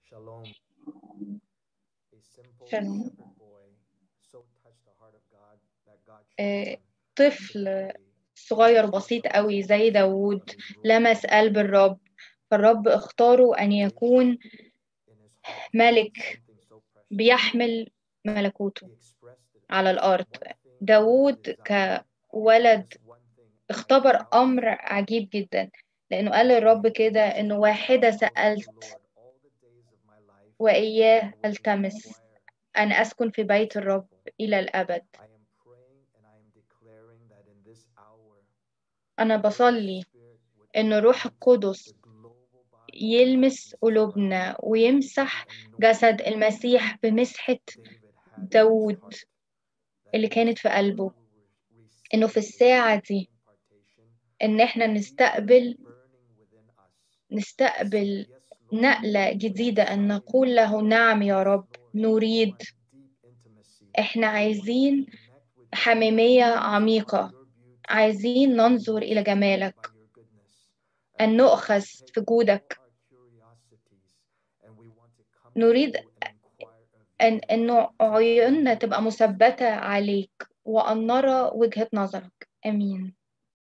Shalom. A simple شن- shepherd boy so touched the heart of God that God chose him to طفل carry صغير بسيط قوي زي داوود لمس قلب الرب، فالرب اختاره أن يكون in his heart ملك something so precious. بيحمل ملكوته He expressed it. على الأرض. One thing I داوود desire, كولد this one thing I اختبر desire, أمر عجيب جدا، لأنه قال للرب كده إنه واحدة سألت Lord, all the days of my life, وإياه I will ألتمس inquire أن أسكن في بيت الرب إلى الأبد. I am praying and I am declaring that in this hour, أنا بصلي إن روح القدس يلمس قلوبنا ويمسح جسد المسيح بمسحة داود اللي كانت في قلبه، إنه في الساعة دي إن إحنا نستقبل نقلة جديدة، أن نقول له نعم يا رب نريد. إحنا عايزين حميمية عميقة، عايزين ننظر إلى جمالك، أن نؤخذ في جودك. نريد أن عيوننا تبقى مثبتة عليك وأن نرى وجهة نظرك. آمين.